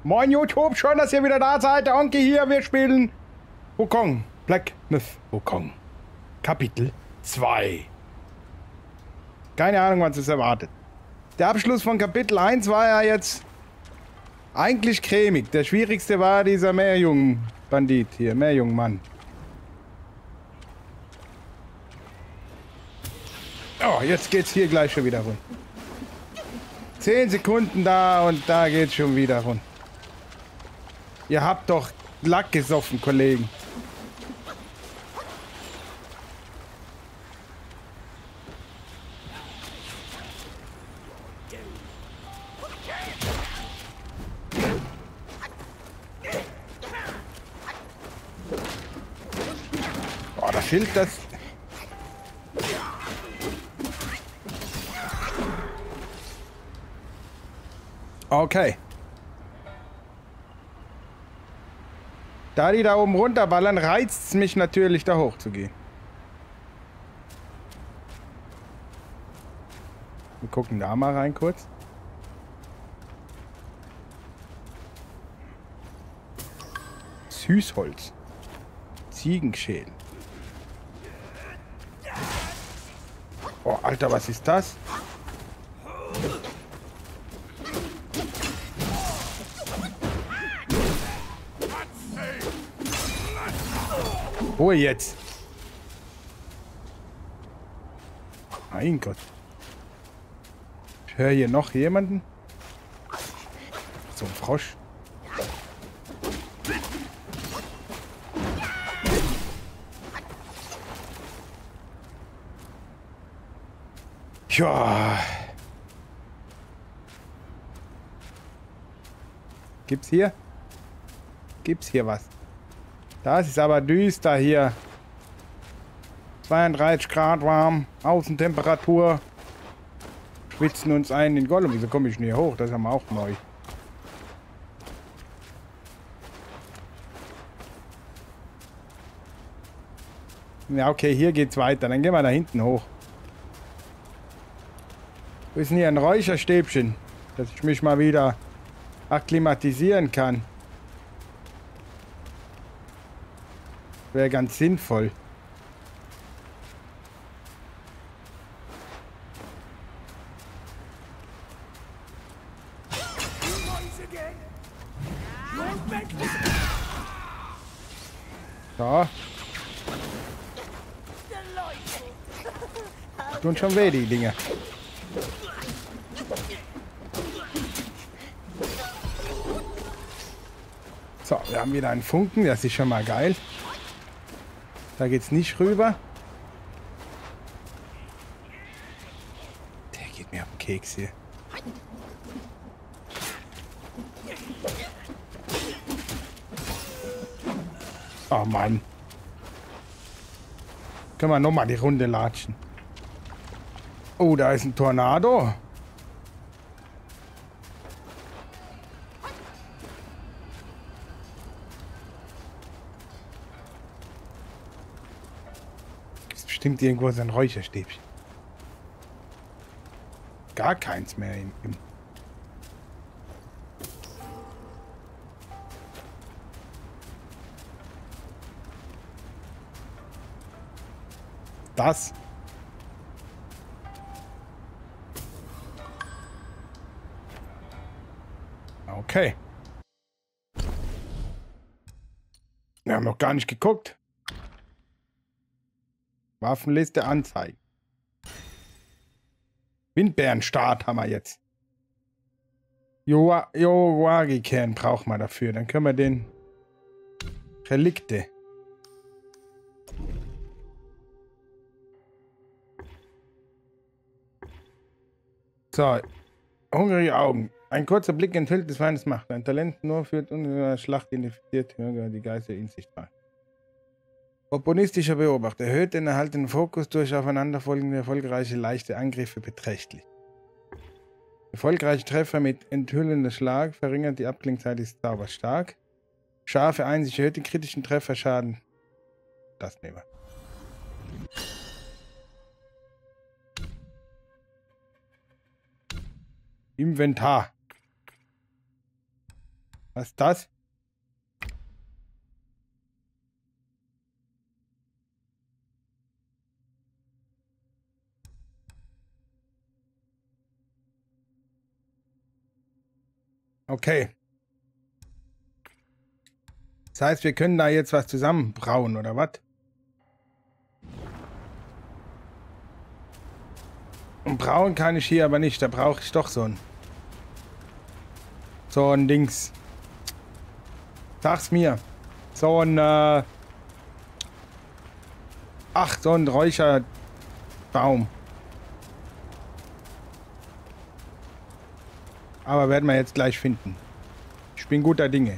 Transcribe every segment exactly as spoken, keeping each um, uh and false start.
Moin YouTube, schön, dass ihr wieder da seid. Der Onkel hier, wir spielen Wukong. Black Myth Wukong. Kapitel zwei. Keine Ahnung, was es erwartet. Der Abschluss von Kapitel eins war ja jetzt eigentlich cremig. Der schwierigste war dieser Meerjungen-Bandit hier, Meerjungen-Mann. Oh, jetzt geht's hier gleich schon wieder rund. Zehn Sekunden da und da geht's schon wieder rund. Ihr habt doch Lack gesoffen, Kollegen. Boah, das Schild, das... Okay. Da die da oben runterballern, reizt es mich natürlich, da hoch zu gehen. Wir gucken da mal rein kurz. Süßholz. Ziegenschädel. Oh, Alter, was ist das? Ruhe jetzt. Mein Gott. Ich höre hier noch jemanden. So ein Frosch. Ja. Gibt's hier? Gibt's hier was? Das ist aber düster hier. zweiunddreißig Grad warm. Außentemperatur. Schwitzen uns ein in Gollum. Wieso komme ich denn hier hoch? Das haben wir auch neu. Ja, okay, hier geht's weiter. Dann gehen wir da hinten hoch. Wo ist denn hier ein Räucherstäbchen? Dass ich mich mal wieder akklimatisieren kann. Wäre ganz sinnvoll. So. Tun schon weh, die Dinge. So, wir haben wieder einen Funken. Das ist schon mal geil. Da geht's nicht rüber. Der geht mir auf den Keks hier. Oh Mann. Können wir nochmal die Runde latschen. Oh, da ist ein Tornado. Stimmt irgendwo so ein Räucherstäbchen. Gar keins mehr im, im Das. Okay. Wir haben noch gar nicht geguckt. Waffenliste anzeigen. Windbärenstart haben wir jetzt. Yowagi-Kern brauchen wir dafür. Dann können wir den Relikte. So. Hungrige Augen. Ein kurzer Blick enthüllt des Feindes Macht. Ein Talent nur führt unsere Schlacht identifiziert die Geister unsichtbar. Opportunistischer Beobachter erhöht den erhaltenen Fokus durch aufeinanderfolgende erfolgreiche leichte Angriffe beträchtlich. Erfolgreiche Treffer mit enthüllender Schlag verringert die Abklingzeit des Zaubers stark. Scharfe Einsicht erhöht den kritischen Trefferschaden. Das nehmen wir. Inventar. Was ist das? Okay. Das heißt, wir können da jetzt was zusammenbrauen, oder was? Und brauen kann ich hier aber nicht. Da brauche ich doch so ein... So ein Dings. Sag's mir. So ein... Äh Ach, so ein Räucherbaum. Aber werden wir jetzt gleich finden. Ich bin guter Dinge.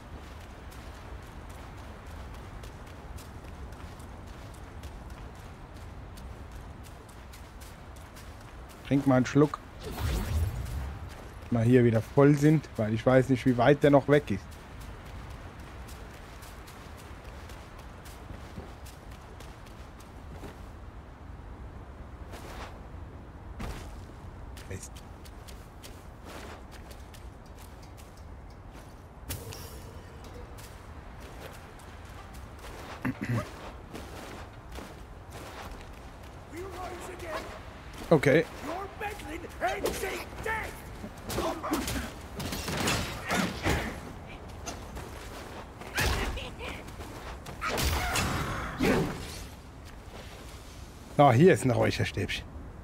Trink mal einen Schluck. Mal hier wieder voll sind, weil ich weiß nicht, wie weit der noch weg ist. Mist. Okay. Oh, hier ist ein Räucherstäbchen.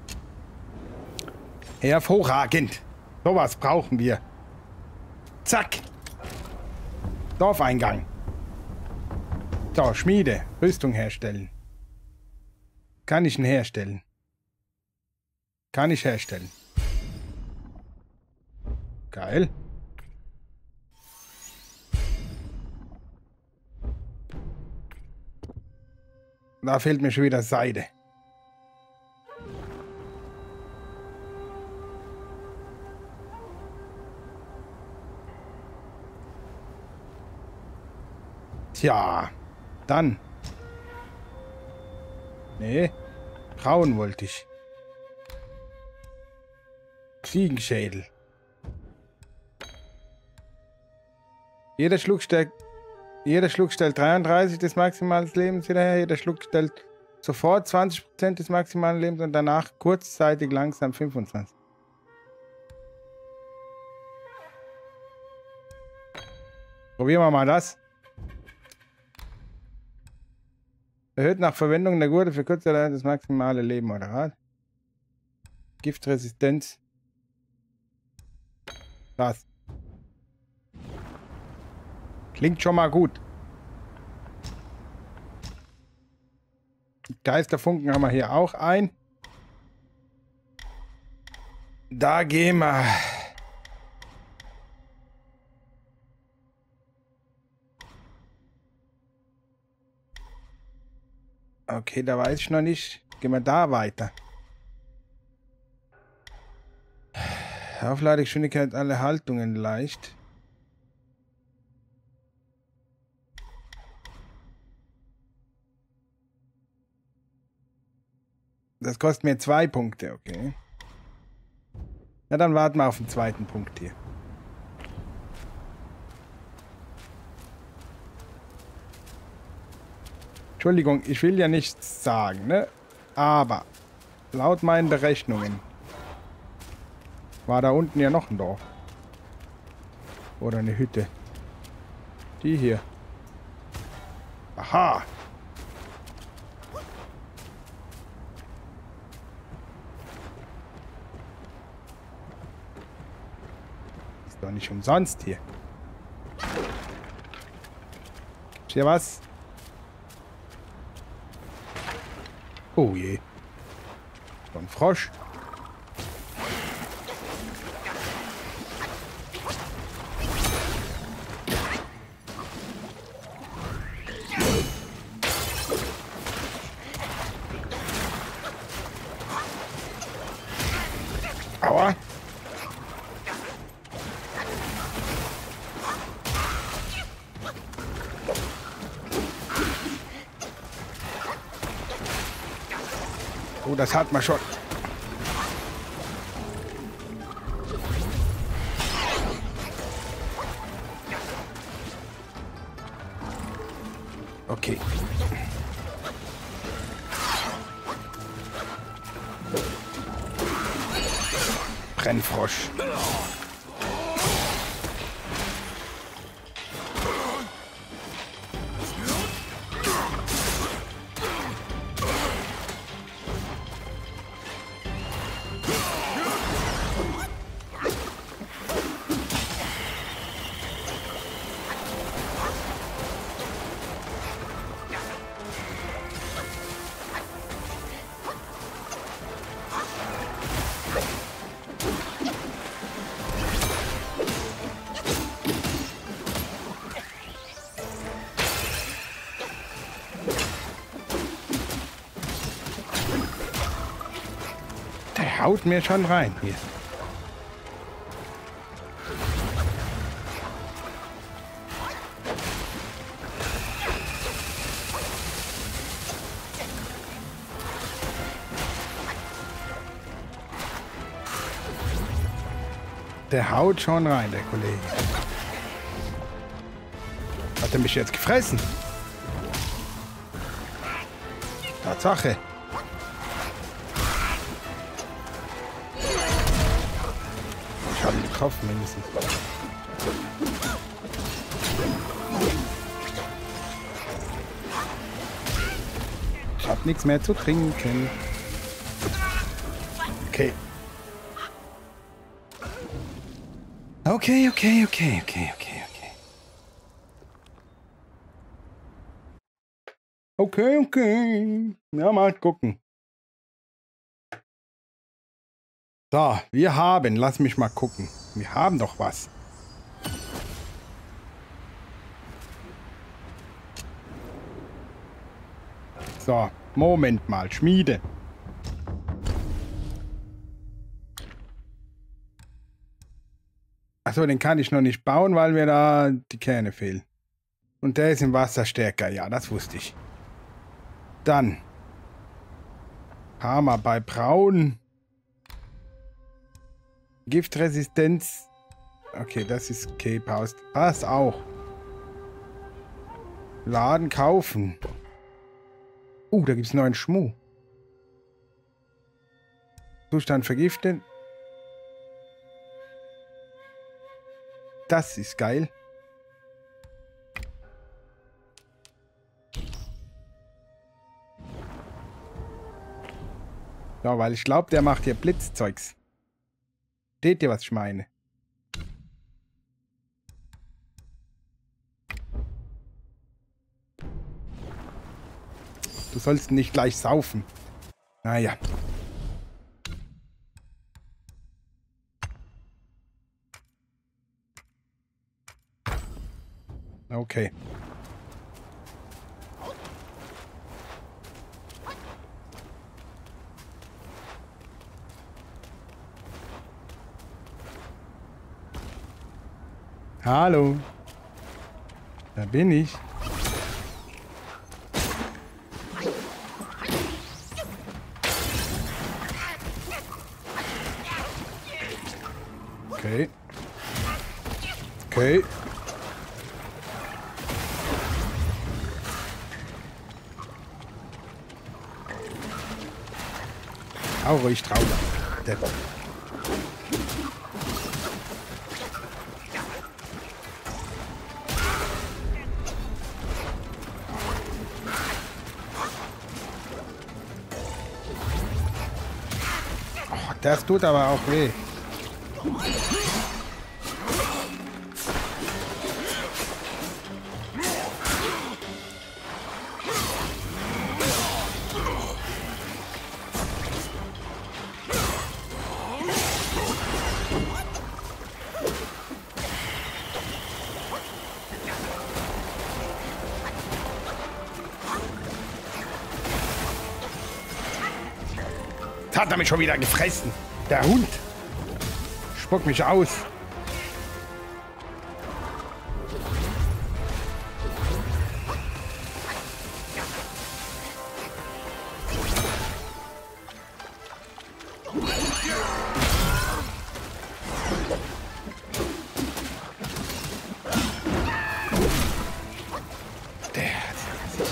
Hervorragend. Sowas brauchen wir. Zack. Dorfeingang. So, Schmiede. Rüstung herstellen. Kann ich ihn herstellen? Kann ich herstellen. Geil. Da fehlt mir schon wieder Seide. Tja, dann. Nee, braun wollte ich. Ziegenschädel. Jeder Schluck stellt, jeder Schluck stellt dreiunddreißig des maximalen Lebens wieder her. Jeder Schluck stellt sofort zwanzig Prozent des maximalen Lebens und danach kurzzeitig langsam fünfundzwanzig. Probieren wir mal das. Erhöht nach Verwendung der Gurte für kurze Zeit das maximale Leben, oder was? Giftresistenz. Das. Klingt schon mal gut. Geisterfunken haben wir hier auch ein. Da gehen wir. Okay, da weiß ich noch nicht. Gehen wir da weiter. Aufladegeschwindigkeit, alle Haltungen leicht. Das kostet mir zwei Punkte, okay. Na, dann warten wir auf den zweiten Punkt hier. Entschuldigung, ich will ja nichts sagen, ne? Aber laut meinen Berechnungen war da unten ja noch ein Dorf. Oder eine Hütte. Die hier. Aha! Ist doch nicht umsonst hier. Ist hier was? Oh je. So ein Frosch. Aua. Oh, das hat man schon. Okay. Brennfrosch. Haut mir schon rein hier. Der haut schon rein, der Kollege. Hat er mich jetzt gefressen? Tatsache. Ich habe ihn getroffen, mindestens. Ich habe nichts mehr zu trinken. Okay. Okay, okay, okay, okay, okay, okay. Okay, okay. Ja, mal gucken. So, wir haben, lass mich mal gucken. Wir haben doch was. So, Moment mal, Schmiede. Achso, den kann ich noch nicht bauen, weil mir da die Kerne fehlen. Und der ist im Wasser stärker, ja, das wusste ich. Dann. Hammer bei Braun. Giftresistenz. Okay, das ist okay, passt. Passt auch. Laden kaufen. Uh, da gibt es neuen Schmuh. Zustand vergiftet. Das ist geil. Ja, weil ich glaube, der macht hier Blitzzeugs. Seht ihr, was ich meine? Du sollst nicht gleich saufen. Naja. Okay. Hallo. Da bin ich. Okay. Okay. Hau ruhig drauf. Der Bock. Oh, das tut aber auch weh. Hat er mich schon wieder gefressen. Der Hund. Spuck mich aus. Der,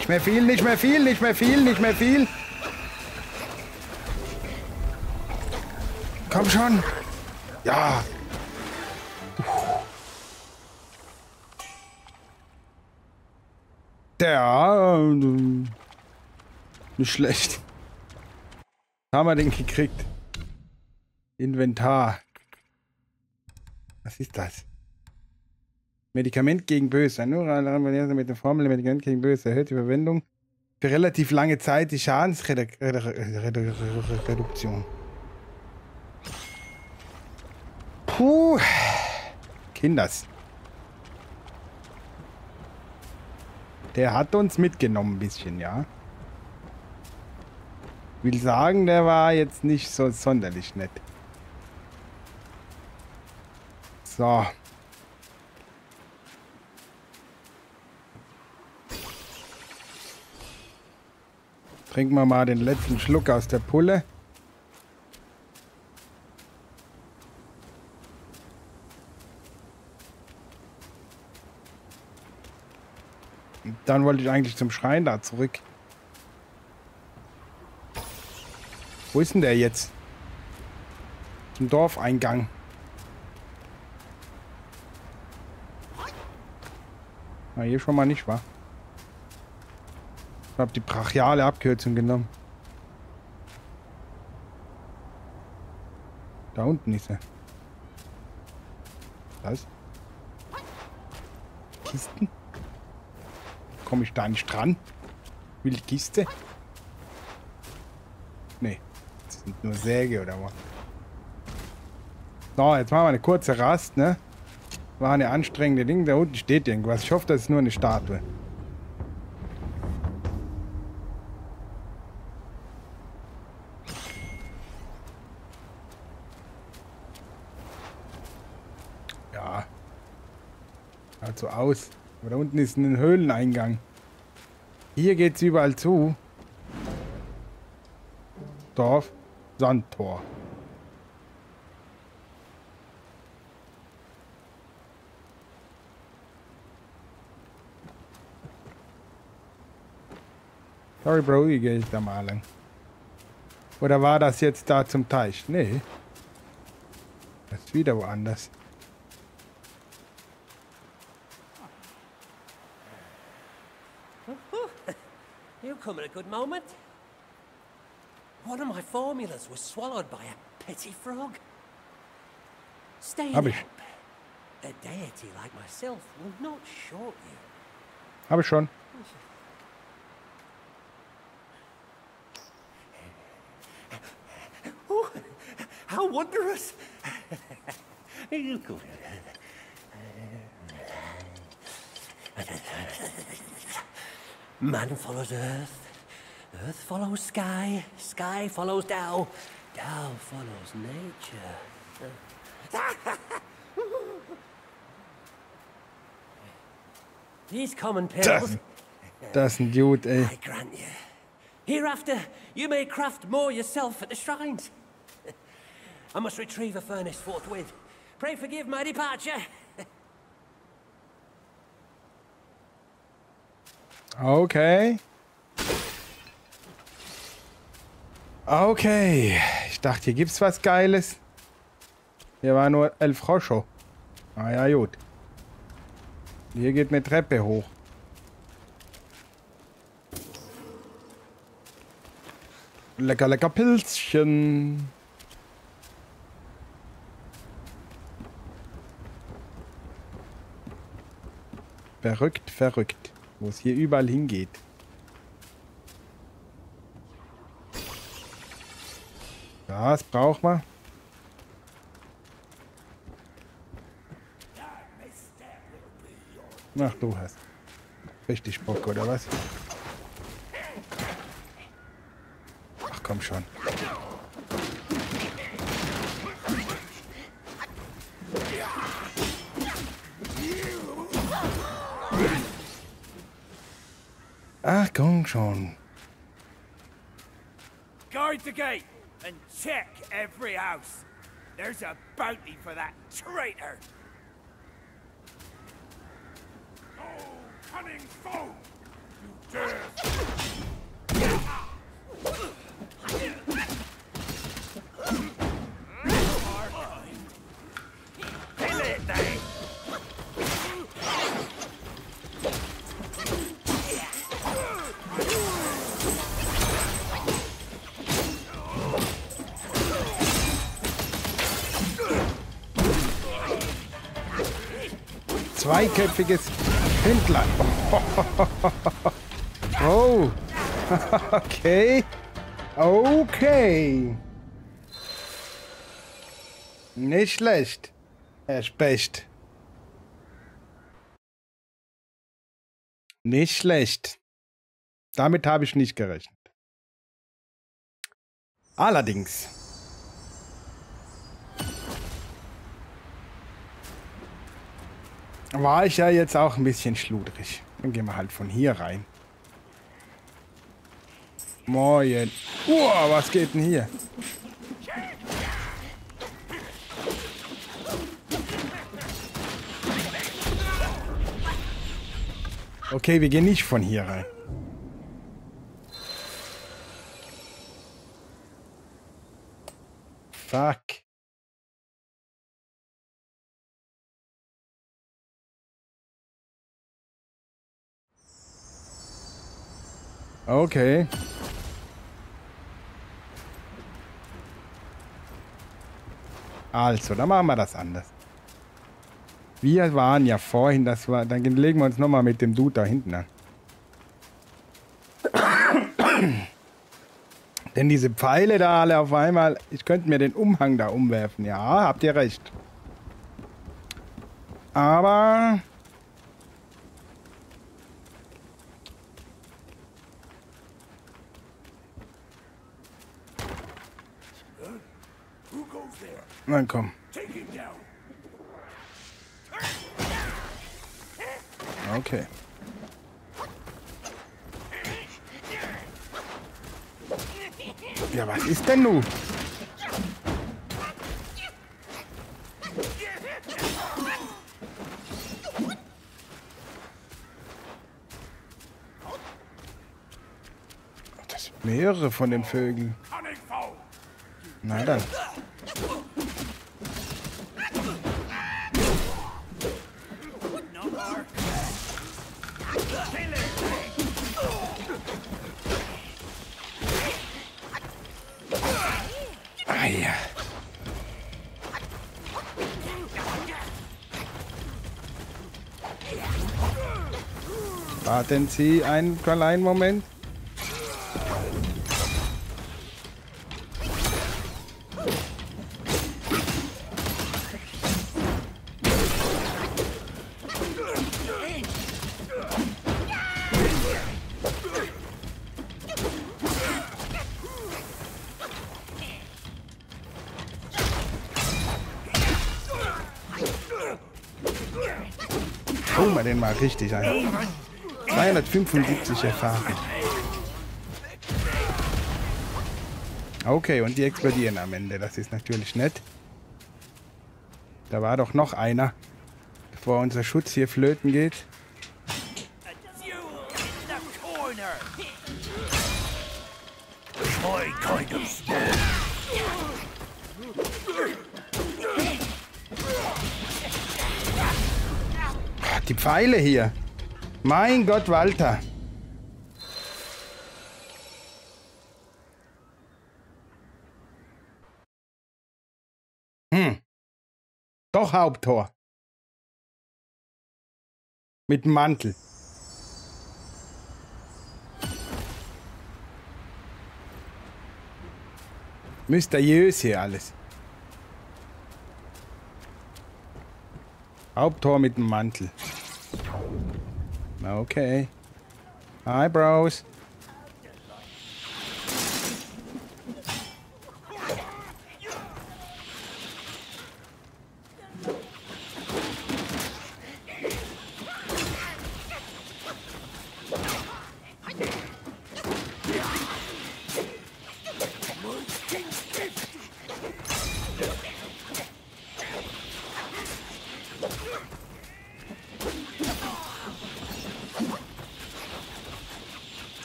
mehr viel, nicht mehr viel, nicht mehr viel, nicht mehr viel. Komm schon. Ja. Der. Äh, nicht schlecht. Haben wir den gekriegt? Inventar. Was ist das? Medikament gegen Böse. Nur mit der Formel Medikament gegen Böse erhöht die Verwendung für relativ lange Zeit die Schadensreduktion. Puh. Kinders. Der hat uns mitgenommen ein bisschen, ja. Will sagen, der war jetzt nicht so sonderlich nett. So. Trinken wir mal den letzten Schluck aus der Pulle. Und dann wollte ich eigentlich zum Schrein da zurück. Wo ist denn der jetzt? Zum Dorfeingang. Na, hier schon mal nicht, wa? Ich habe die brachiale Abkürzung genommen. Da unten ist er. Was? Kisten? Komme ich da nicht dran? Will die Kiste? Nee. Das sind nur Säge oder was? So, jetzt machen wir eine kurze Rast, ne? War eine anstrengende Ding. Da unten steht irgendwas. Ich hoffe, das ist nur eine Statue. Ja. Schaut so aus. Aber da unten ist ein Höhleneingang. Hier geht's überall zu. Dorf. Sandtor. Sorry, Bro, hier gehe ich da mal lang. Oder war das jetzt da zum Teich? Nee. Das ist wieder woanders. You come at a good moment. One of my formulas was swallowed by a petty frog. Stay Hab in ich. help. A deity like myself will not short you. Habe ich schon. Oh, how wondrous! You go. Man follows earth, earth follows sky, sky follows Tao, Tao follows nature. These common pills, Das, das ist ein Dude, ey. I grant you. Hereafter, you may craft more yourself at the shrines. I must retrieve a furnace forthwith. Pray forgive my departure. Okay. Okay. Ich dachte, hier gibt's was Geiles. Hier war nur El Froscho. Ah ja, gut. Hier geht eine Treppe hoch. Lecker, lecker Pilzchen. Verrückt, verrückt. Wo es hier überall hingeht. Das braucht man. Ach, du hast richtig Bock, oder was? Ach, komm schon. Ach, komm schon. Guard the gate and check every house. There's a bounty for that traitor. Oh, cunning foe! You Zweiköpfiges Händler. Oh. Okay. Okay. Nicht schlecht, Herr Specht. Nicht schlecht. Damit habe ich nicht gerechnet. Allerdings. War ich ja jetzt auch ein bisschen schludrig. Dann gehen wir halt von hier rein. Moin. Uah, was geht denn hier? Okay, wir gehen nicht von hier rein. Fuck. Okay. Also, dann machen wir das anders. Wir waren ja vorhin, das war, dann legen wir uns nochmal mit dem Dude da hinten an. Denn diese Pfeile da alle auf einmal, ich könnte mir den Umhang da umwerfen. Ja, habt ihr recht. Aber... Na komm. Okay. Ja, was ist denn nun? Das sind mehrere von den Vögeln. Na dann. Ah ja. Warten Sie einen kleinen Moment. Schauen wir den mal richtig ein. zweihundertfünfundsiebzig Erfahrung. Okay, und die explodieren am Ende. Das ist natürlich nett. Da war doch noch einer, bevor unser Schutz hier flöten geht. Die Pfeile hier. Mein Gott, Walter. Hm. Doch Haupttor. Mit dem Mantel. Mysteriös hier alles. Haupttor mit dem Mantel. Okay. Hi, Bros.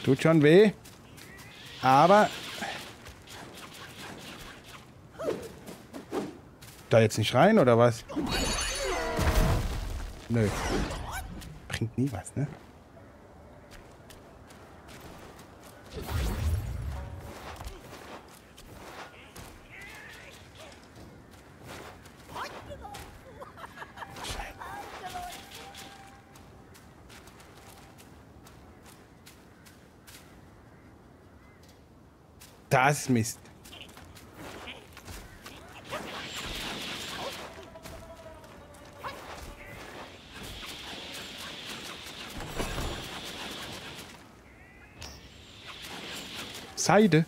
Tut schon weh. Aber... Da jetzt nicht rein, oder was? Nö. Bringt nie was, ne? Das ist Mist. Seide.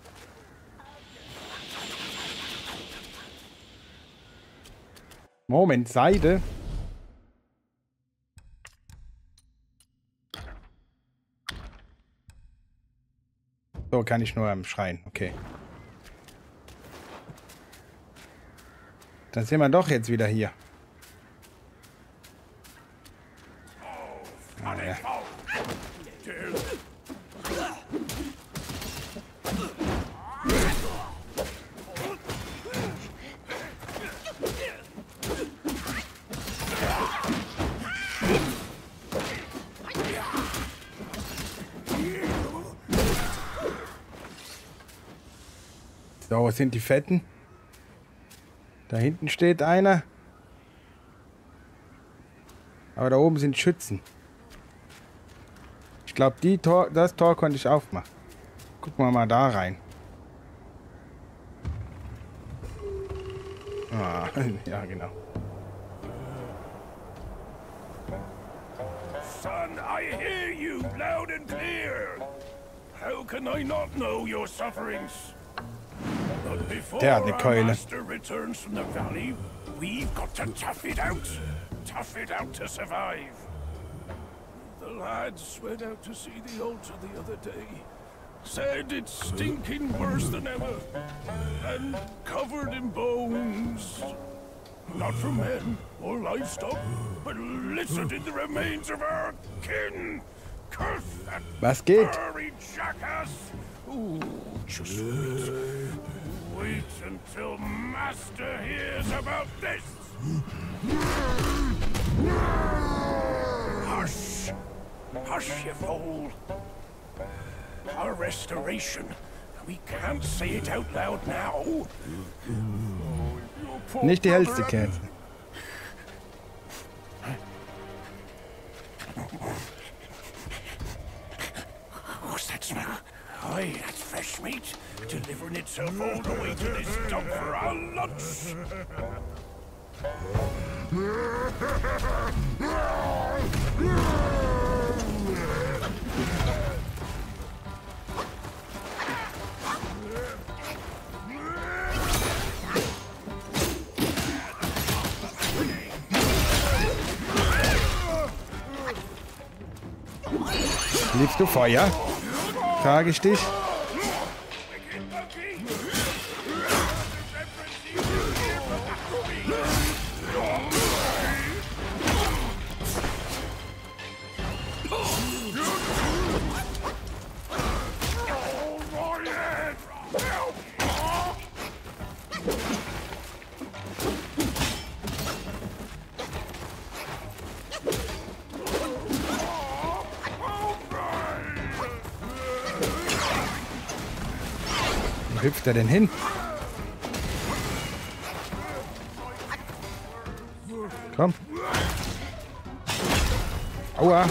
Moment, Seide. So kann ich nur am Schreien. Okay. Dann sind wir doch jetzt wieder hier. Ah, ja. So, wo sind die Fetten? Da hinten steht einer. Aber da oben sind Schützen. Ich glaube, die Tor, das Tor konnte ich aufmachen. Gucken wir mal da rein. Ah, ja, genau. Son, I hear you loud and clear. How can I not know your sufferings? But before Der hat eine our Keule. master returns from the valley, we've got to tough it out. Tough it out to survive. The lads went out to see the altar the other day. Said it's stinking worse than ever. And covered in bones. Not from men or livestock, but littered in the remains of our kin. Curse that Was geht? furry jackass! Ooh, just wait. Wait until Master hears about this! Hush! Hush, you fool! Our restoration. We can't say it out loud now. Nicht die hellste Kerze. What's that smell? Aye, that's fresh meat, delivering itself all the way to this dump for our lunch. Liebst du Feuer? Frage ich dich. Wo hüpft er denn hin? Komm. Aua.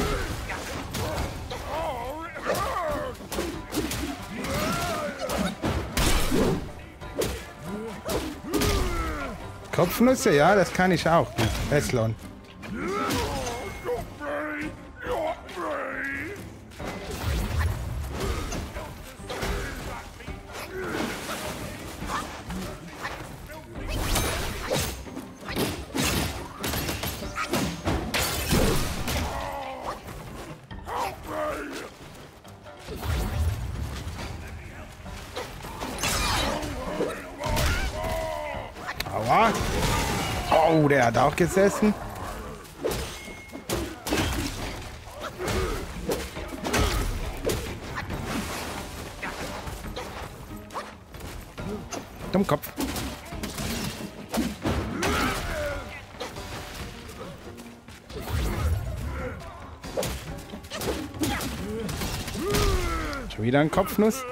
Kopfnüsse, ja, das kann ich auch. Esslon. Aua. Oh, der hat auch gesessen. zum Kopf. Schon wieder ein Kopfnuss.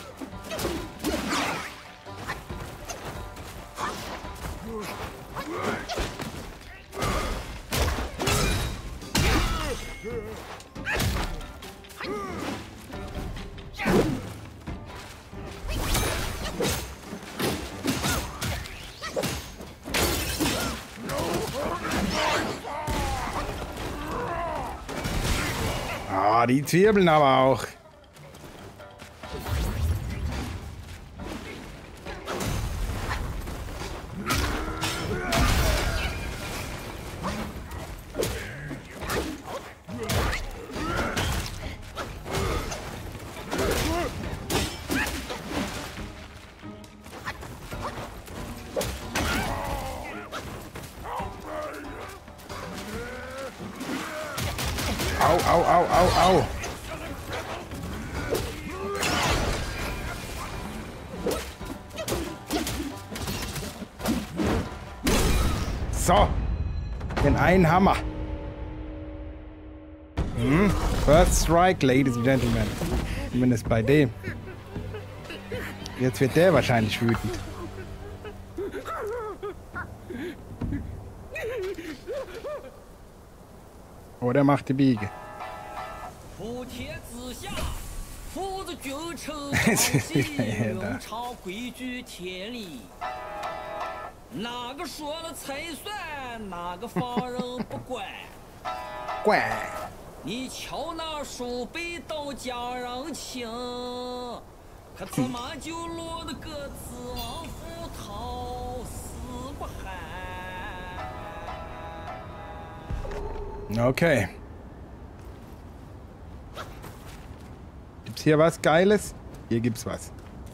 Ah, die Zwiebeln aber auch. Au, au, au, au, au. So. Den einen Hammer. Hm. First Strike, Ladies and Gentlemen. Zumindest bei dem. Jetzt wird der wahrscheinlich wütend. Oder macht die Biege. Okay. Gibt's hier was Geiles? Hier gibt's was.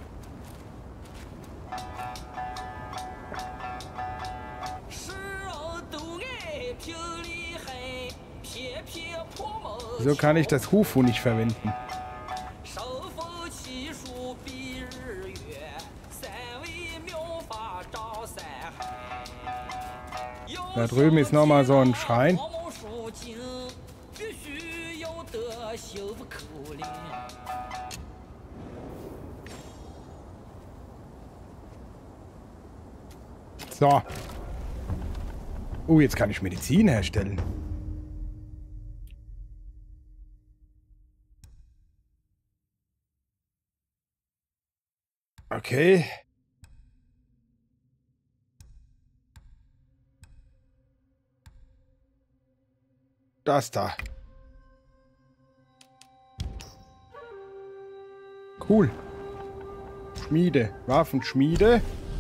Wieso kann ich das Hufu nicht verwenden? Da drüben ist nochmal so ein Schrein. So. Oh, jetzt kann ich Medizin herstellen. Okay. Das da. Cool. Schmiede. Waffenschmiede.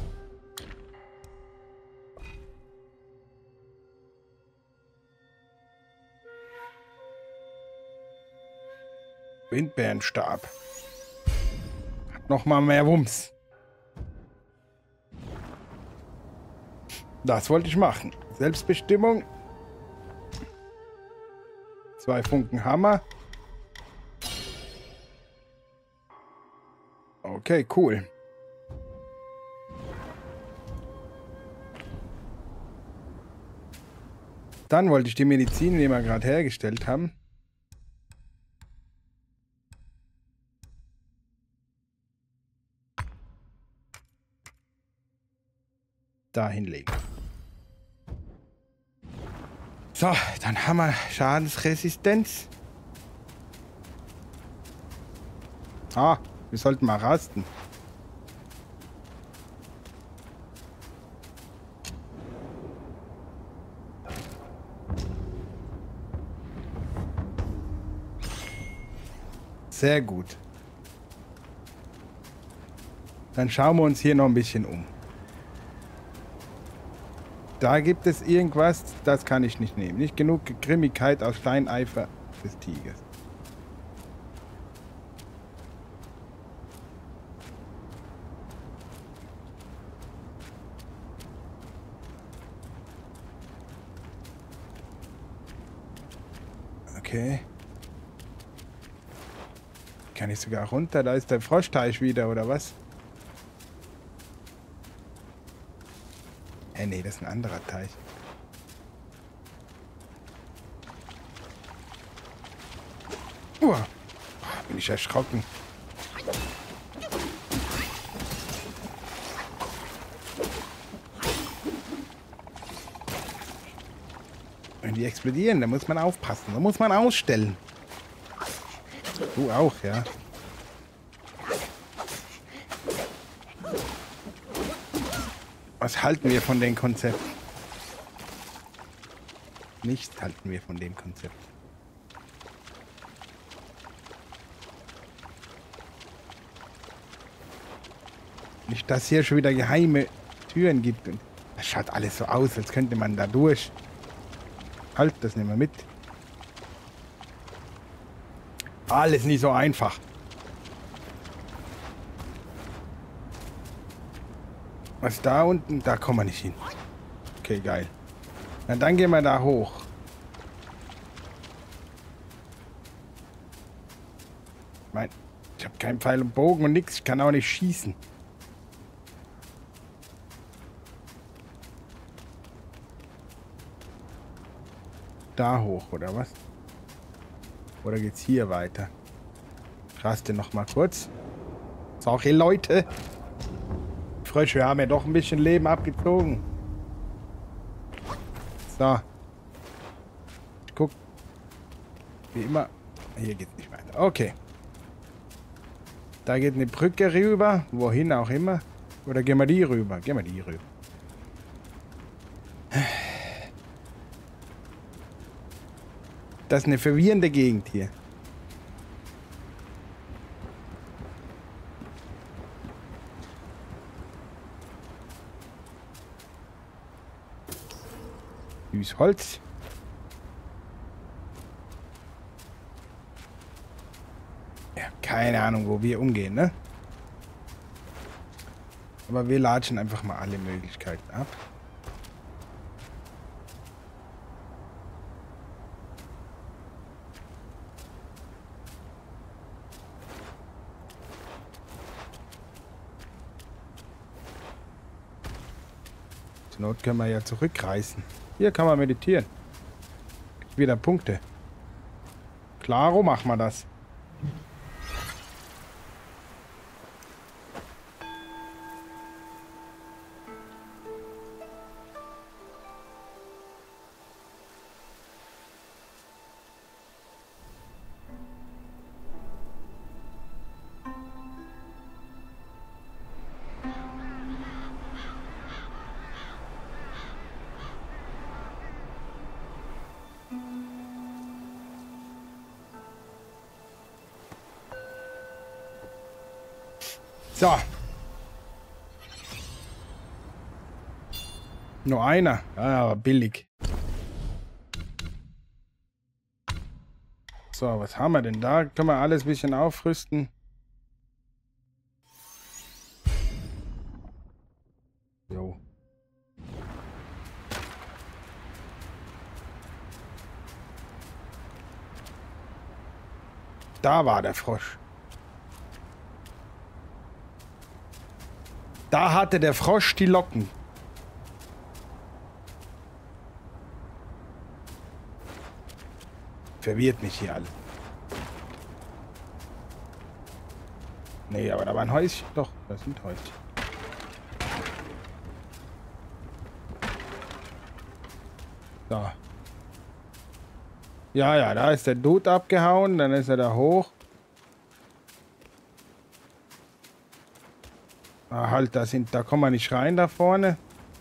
Windbärenstab. Hat noch mal mehr Wumms. Das wollte ich machen. Selbstbestimmung. Zwei Funken Hammer. Okay, cool. Dann wollte ich die Medizin, die wir gerade hergestellt haben, da hinlegen. So, dann haben wir Schadensresistenz. Ah, wir sollten mal rasten. Sehr gut. Dann schauen wir uns hier noch ein bisschen um. Da gibt es irgendwas, das kann ich nicht nehmen. Nicht genug Grimmigkeit aus Steineifer des Tigers. Okay. Kann ich sogar runter? Da ist der Froschteich wieder, oder was? Äh, nee, das ist ein anderer Teich. Uah. Bin ich erschrocken. Wenn die explodieren, da muss man aufpassen. Da muss man ausstellen. Du auch, ja. Was halten wir von dem Konzept? Nichts halten wir von dem Konzept. Nicht, dass hier schon wieder geheime Türen gibt. Und das schaut alles so aus, als könnte man da durch. Halt, das nehmen wir mit. Alles nicht so einfach. Was da unten? Da kommen wir nicht hin. Okay, geil. Na, dann gehen wir da hoch. Mein, ich habe keinen Pfeil und Bogen und nichts. Ich kann auch nicht schießen. Da hoch, oder was? Oder geht's hier weiter? Ich raste noch mal kurz. Sorry, Leute. Frösche haben ja doch ein bisschen Leben abgezogen. So. Ich guck. Wie immer. Hier geht's nicht weiter. Okay. Da geht eine Brücke rüber. Wohin auch immer. Oder gehen wir die rüber? Gehen wir die rüber. Das ist eine verwirrende Gegend hier. Süß Holz. Ja, keine Ahnung, wo wir umgehen, ne? Aber wir latschen einfach mal alle Möglichkeiten ab. Zur Not können wir ja zurückreißen. Hier kann man meditieren. Wieder Punkte. Klaro, machen wir das. So. Nur einer. Ja, aber billig. So, was haben wir denn da? Können wir alles ein bisschen aufrüsten? Jo. Da war der Frosch. Da hatte der Frosch die Locken. Verwirrt mich hier alle. Nee, aber da war ein Häuschen. Doch, das sind Häuschen. So. Ja, ja, da ist der Dude abgehauen. Dann ist er da hoch. Ah, halt, da sind, da kommen wir nicht rein da vorne.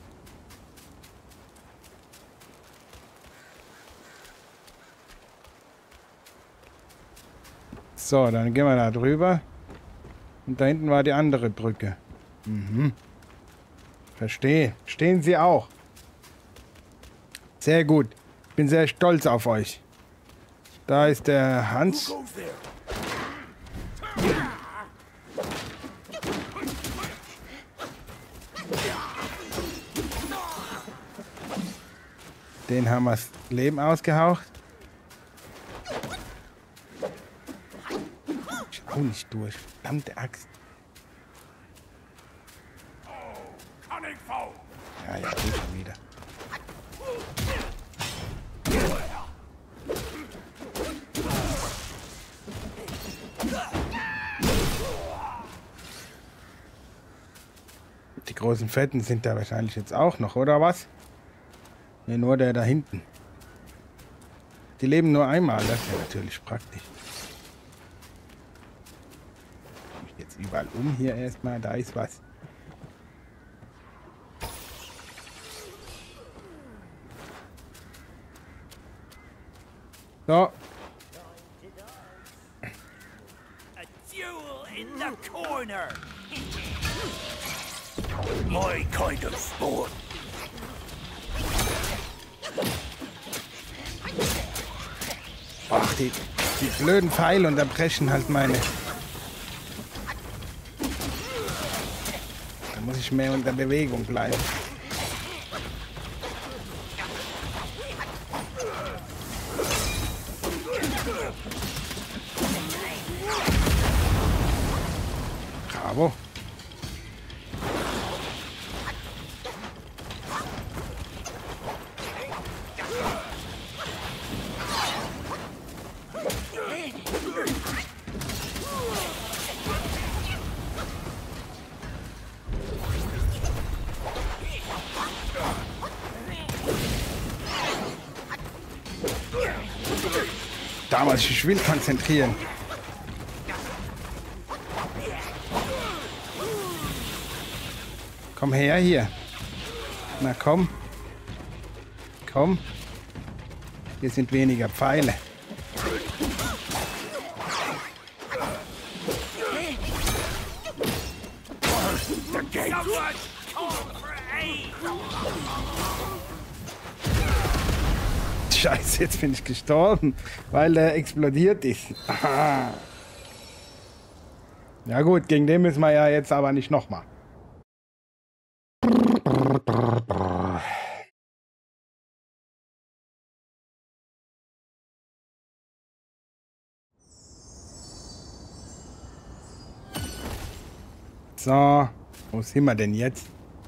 So, dann gehen wir da drüber. Und da hinten war die andere Brücke. Mhm. Verstehe. Stehen Sie auch. Sehr gut. Ich bin sehr stolz auf euch. Da ist der Hans. Den haben wir das Leben ausgehaucht. Ich auch nicht durch. Verdammte Axt. Ja, ja, gut schon wieder. Die großen Fetten sind da wahrscheinlich jetzt auch noch, oder was? Ne, nur der da hinten. Die leben nur einmal, das ist ja natürlich praktisch. Ich mich jetzt überall um hier erstmal, da ist was. So. A duel in the corner. My kind of sport. Ach, die, die blöden Pfeile unterbrechen halt meine. Da muss ich mehr unter Bewegung bleiben. Bravo. Damals, ich will konzentrieren. Komm her hier. Na komm. Komm. Hier sind weniger Pfeile. Someone call for aid. Scheiße, jetzt bin ich gestorben, weil er explodiert ist. Aha. Ja gut, gegen den müssen wir ja jetzt aber nicht nochmal. So, wo sind wir denn jetzt?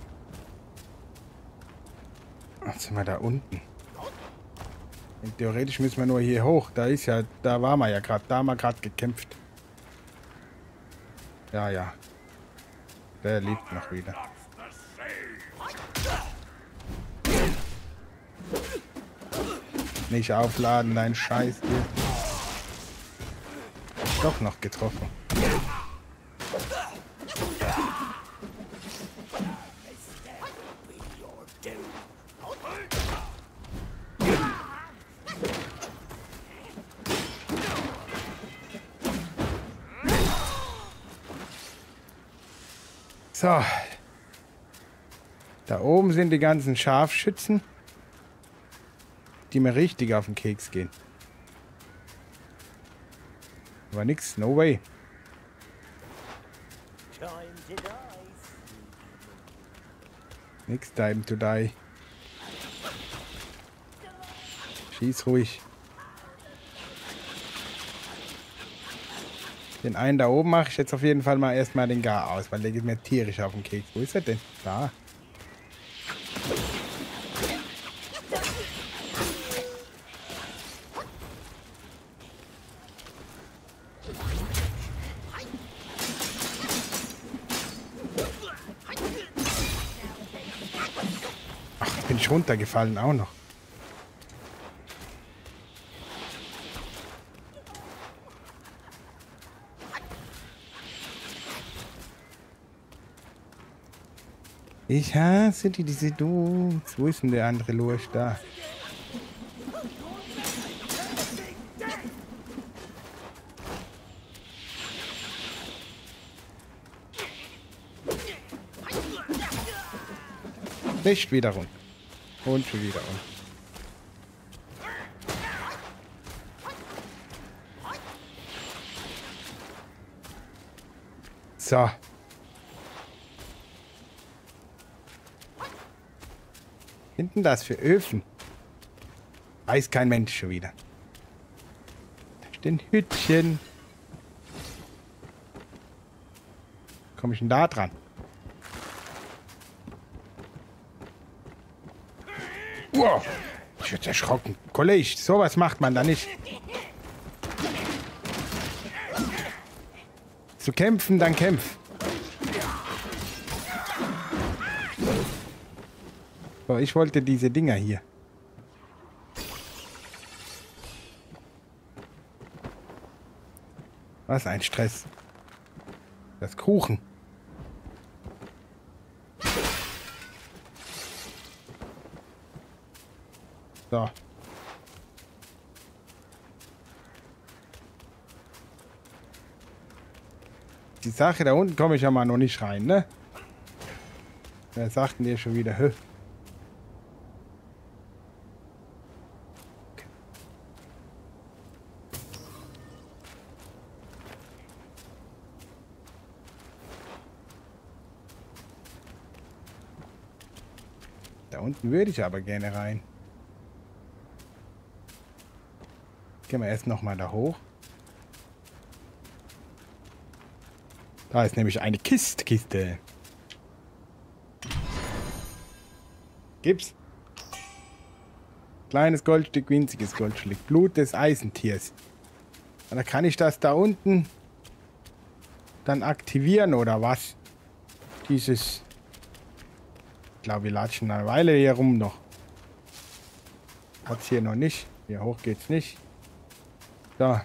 Ach, sind wir da unten? Und theoretisch müssen wir nur hier hoch. Da ist ja, da waren wir ja gerade, da haben wir gerade gekämpft. Ja, ja. Der lebt noch wieder. Nicht aufladen, dein Scheiß hier. Doch noch getroffen. So. Da oben sind die ganzen Scharfschützen, die mir richtig auf den Keks gehen. Aber nix, no way. Nix time to die. Schieß ruhig. Den einen da oben mache ich jetzt auf jeden Fall mal erstmal den Gar aus, weil der geht mir tierisch auf den Keks. Wo ist er denn? Da. Ach, jetzt bin ich runtergefallen auch noch. Ich hasse die, diese Dudes. Wo ist denn der andere Lurch da? Nicht wieder runter. Und schon wieder runter. So. Hinten das für Öfen. Weiß kein Mensch schon wieder. Da stehen Hütchen. Komme ich denn da dran? Wow. Ich bin erschrocken. Kollege, sowas macht man da nicht. Zu kämpfen, dann kämpf. So, ich wollte diese Dinger hier. Was ein Stress. Das Kuchen. So. Die Sache, da unten komme ich ja mal noch nicht rein, ne? Wer sagt denn dir schon wieder, hä? Da unten würde ich aber gerne rein. Gehen wir erst noch mal da hoch. Da ist nämlich eine Kiste. Kiste. Gibt's? Kleines Goldstück, winziges Goldstück. Blut des Eisentiers. Und dann kann ich das da unten dann aktivieren oder was? Dieses... Ich glaube, wir latschen eine Weile hier rum noch. Hat's hier noch nicht. Hier hoch geht's nicht. Da.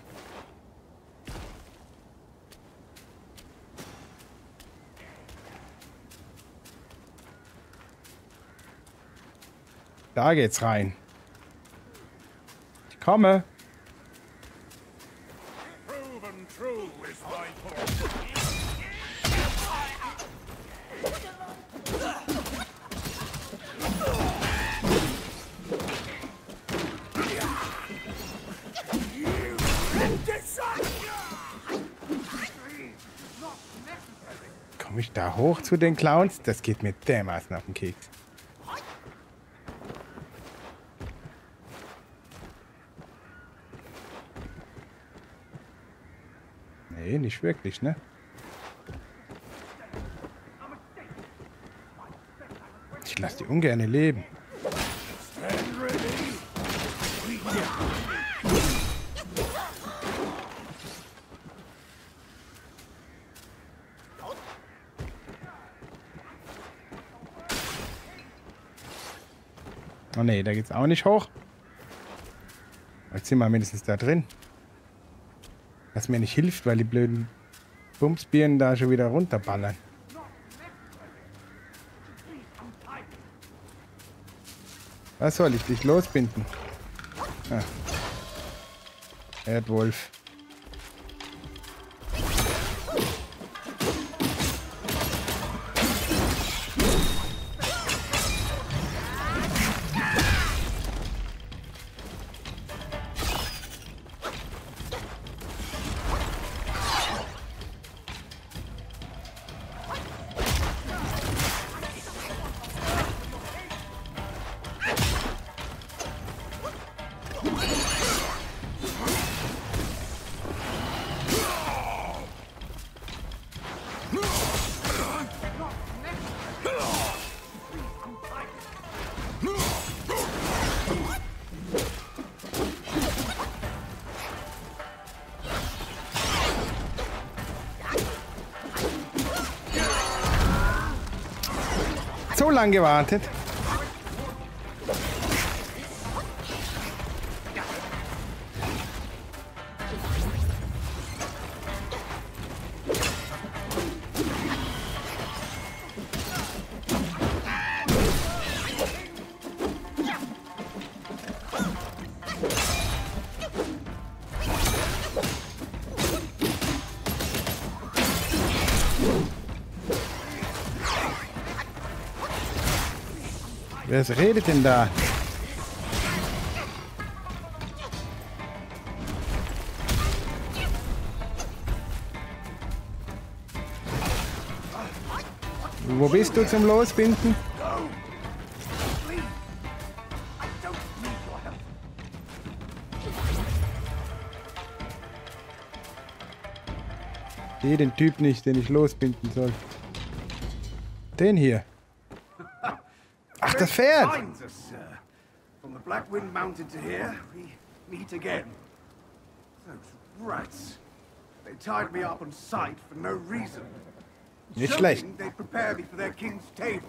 Da geht's rein. Ich komme. Proven true is my point. Komme ich da hoch zu den Clowns? Das geht mir dermaßen auf den Keks. Nee, nicht wirklich, ne? Ich lasse die ungern leben. Oh ne, da geht's auch nicht hoch. Jetzt sind wir mindestens da drin. Was mir nicht hilft, weil die blöden Bumsbirnen da schon wieder runterballern. Was soll ich dich losbinden? Ah. Erdwolf. So lange gewartet. Wer redet denn da? Wo bist du zum Losbinden? Ich sehe den Typ nicht, den ich losbinden soll. Den hier. Ach, das Pferd! Black Wind mounted to here, we meet again. Those rats. They tied me up on sight for no reason. Nicht schlecht. They prepare me for their king's table.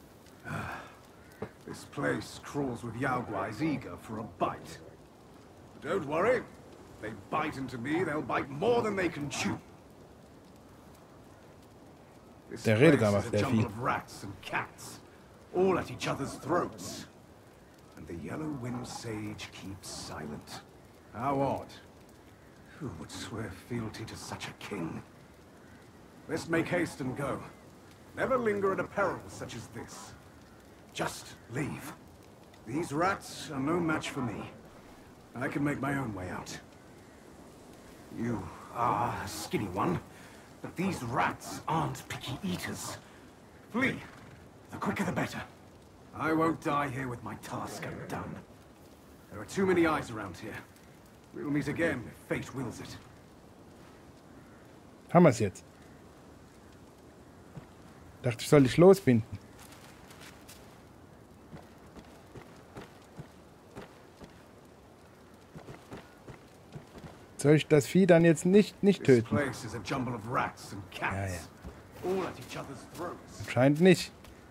This place crawls with Yaoguais eager for a bite. But don't worry. If they bite into me, they'll bite more than they can chew. This Der redet place aber is a sehr jumble viel. of rats and cats, all at each other's throats. And the Yellow Wind Sage keeps silent. How odd. Who would swear fealty to such a king? Let's make haste and go. Never linger at a peril such as this. Just leave. These rats are no match for me. I can make my own way out. You are a skinny one, but these rats aren't picky eaters. Flee. The quicker the better. I won't die here with my task undone. There are too many eyes around here. We'll meet again if fate wills it. Haben wir es jetzt? Dachte, ich soll dich losbinden. Soll ich das Vieh dann jetzt nicht, nicht This töten? place is a jumble of rats and cats, all at each other's throats. Scheint nicht.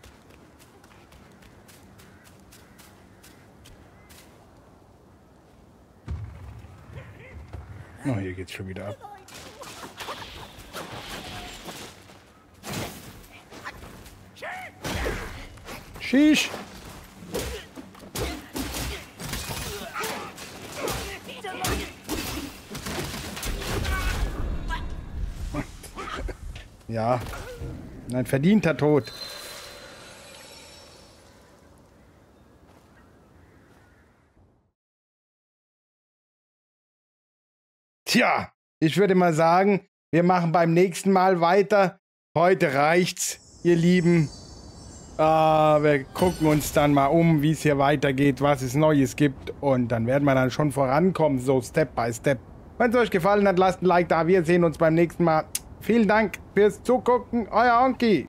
Oh, hier geht's schon wieder ab. Sheesh! Ja, ein verdienter Tod. Tja, ich würde mal sagen, wir machen beim nächsten Mal weiter. Heute reicht's, ihr Lieben. Äh, wir gucken uns dann mal um, wie es hier weitergeht, was es Neues gibt. Und dann werden wir dann schon vorankommen, so Step by Step. Wenn es euch gefallen hat, lasst ein Like da. Wir sehen uns beim nächsten Mal. Vielen Dank fürs Zugucken. Euer Onki.